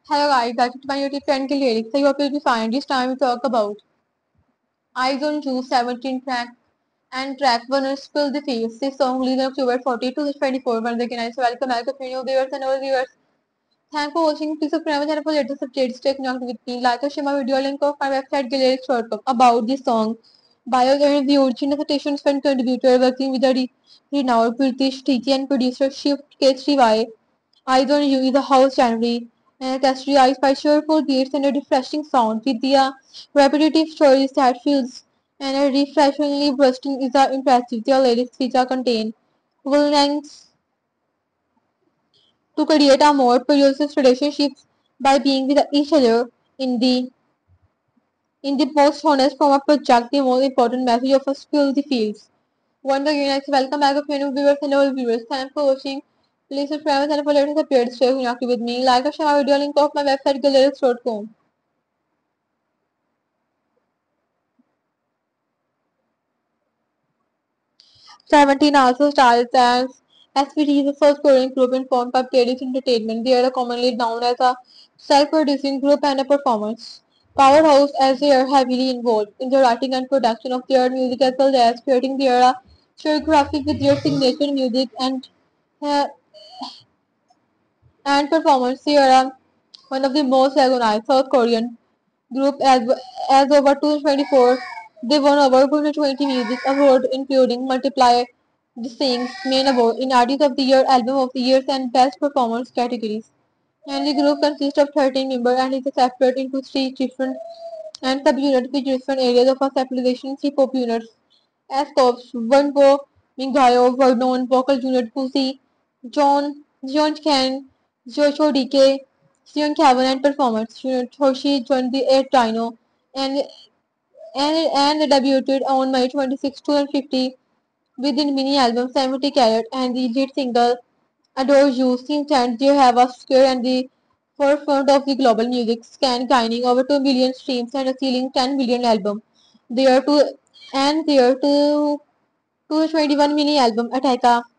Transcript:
Hello guys, welcome to my YouTube channel Lyrics. I hope you'll be fine. This time we talk about Eyes on You 17 track and track 1 is Spill the Fields. This song released on October 40, 2024. Once again, I welcome back to new viewers and our viewers. Thanks for watching. Please subscribe my channel for latest updates. Stay connected with me. Like or share my video link of my website lyrics.com about this song. Bio and the original citations and contributor working with the renowned British DJ and producer Shiv K3Y. Eyes on You is a house genre and characterized by cheerful beats and a refreshing sound with the repetitive stories that feels and a refreshingly bursting is impressive. Their lyrics which are contained willingness to create a more produces relationships by being with each other in the in the most honest form of project the most important message of a skill the fields. Once again, I welcome back of new viewers and old viewers. Thanks for watching. Please subscribe and for latest updates. Stay connected with me. Like or share my video link of my website galerics.com. 17 also stars as SVT is a South Korean group informed by Paris Entertainment. They are commonly known as a self-producing group and a performance powerhouse as they are heavily involved in the writing and production of their music as well as creating their choreography with their signature music uh, and performance. They are one of the most recognized South Korean group as over 224. They won over 220 music awards including Multiply the Sing's main award in Artist of the Year, Album of the Year and Best Performance categories. And the group consists of 13 members and is separated into three different and sub-units with different areas of specialization. Hip-hop units as corps, Wonbo, Mingayo, Vernon, Vocal Unit, Pussy, John Ken, Joshua DK, Sion Cavan and Performance Unit, Hoshi joined the 8 Dino and and debuted on May 26, 2050 with the mini album 70 Carat and the lead single Adore You. Since then, they have a scare and the forefront of the global music scan, gaining over 2 million streams and a ceiling 10 million album. They are to and their 221 mini album Attack